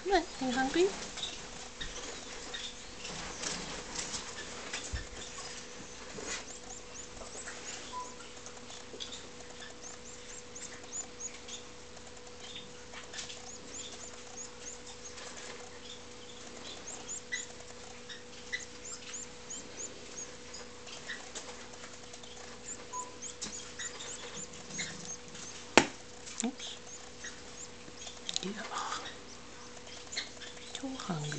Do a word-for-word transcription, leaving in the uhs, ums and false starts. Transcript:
Come on, are you hungry? Oops. Yeah. Too hungry.